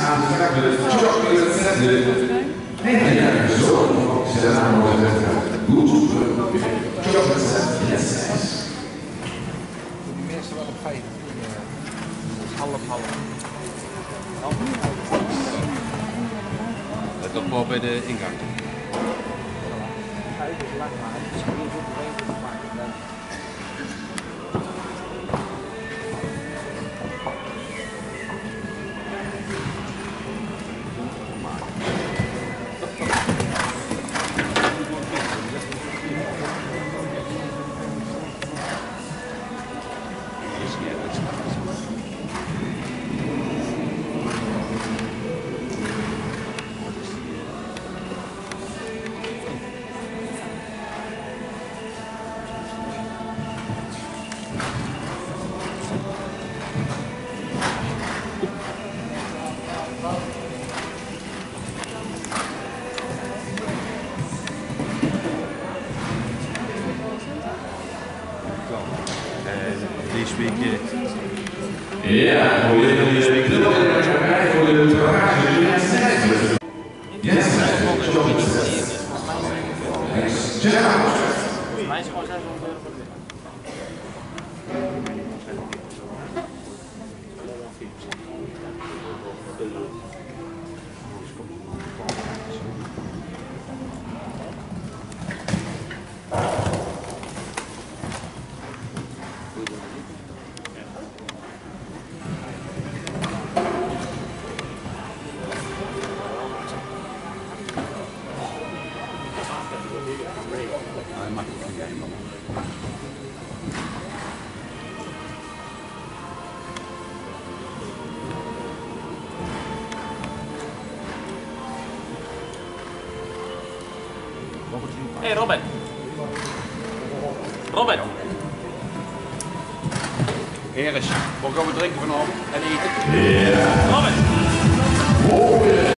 Meestal wel op 5. Half. Let op Paul bij de ingang. Deze week. Ja, voor Hey Robert. Robert. Eris, wat gaan we drinken vanavond en eten? Robert.